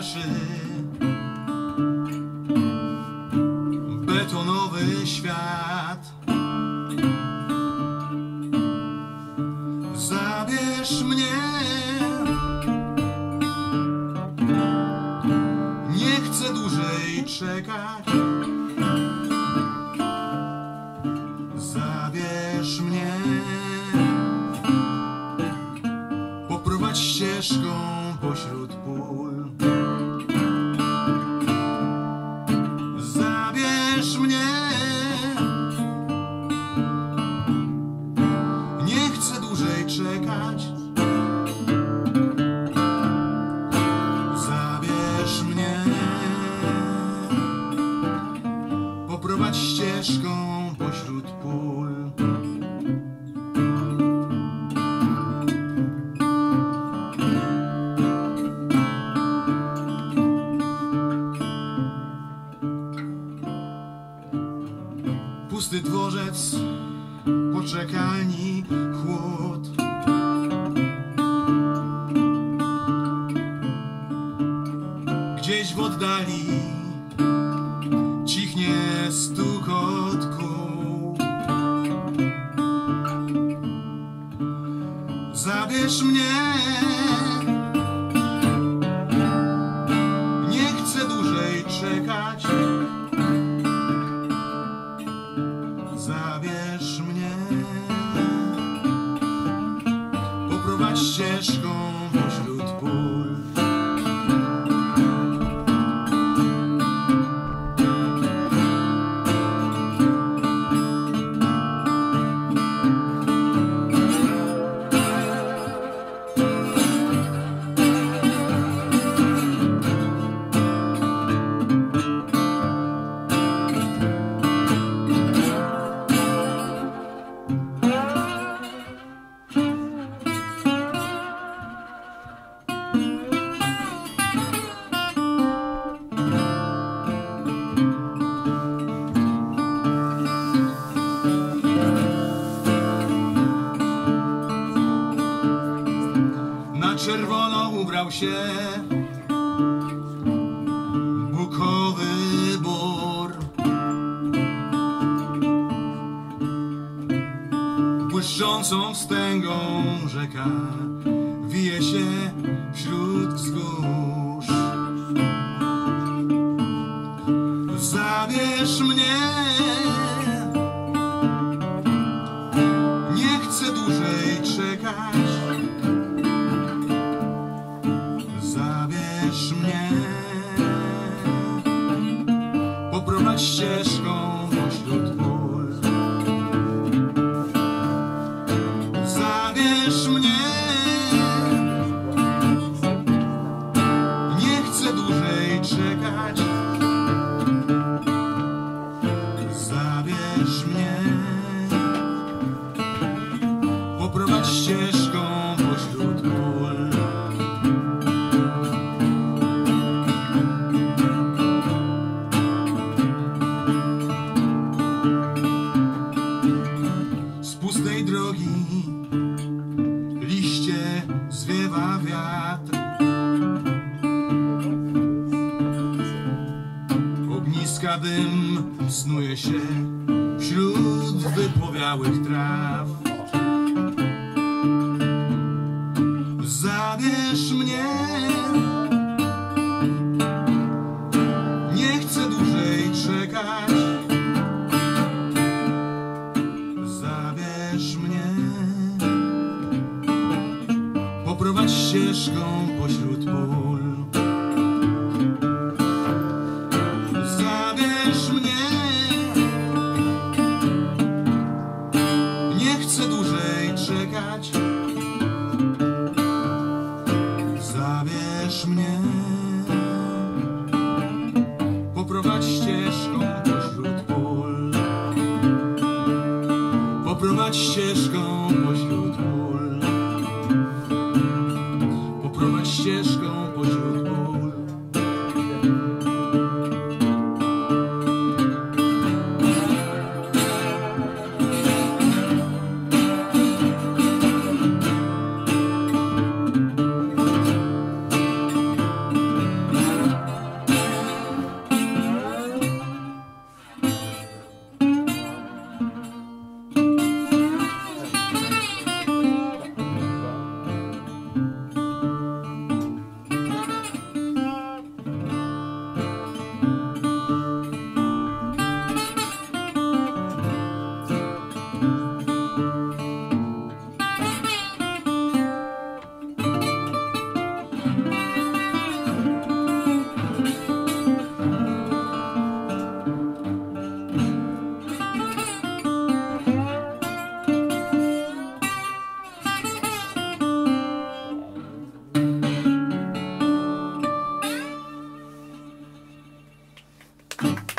straszy. Betonowy świat. Zabierz mnie. Nie chcę dłużej czekać. Zabierz mnie. Poprowadź ścieżką pośród pól. Zabierz mnie. Nie chcę dłużej czekać. Zabierz mnie. Poprowadź ścieżką pośród pól. Pusty dworzec, poczekalni, chłód. Gdzieś w oddali cichnie stukot kół. Zabierz mnie. Nie chcę dłużej czekać. Zabierz mnie. Poprowadź ścieżką pośród pól. Czerwono ubrał się bukowy bór. Błyszczącą wstęgą rzeka wije się wśród wzgórz. Zabierz mnie. Nie chcę dłużej czekać. Zabierz mnie. Poprowadź ścieżką pośród pól. Zabierz mnie. Nie chcę dłużej czekać. Zabierz mnie. Poprowadź ścieżką pośród pól. Pustej drogi liście zwiewa wiatr. Ogniska dym snuje się wśród wypłowiałych traw. Zabierz mnie. Nie chcę dłużej czekać. Zabierz mnie. Poprowadź ścieżką pośród pól. Zabierz mnie. Nie chcę dłużej czekać. Zabierz mnie. Poprowadź ścieżką pośród pól. Poprowadź ścieżką pośród pól. Poprowadź ścieżką pośród pól. Thank you.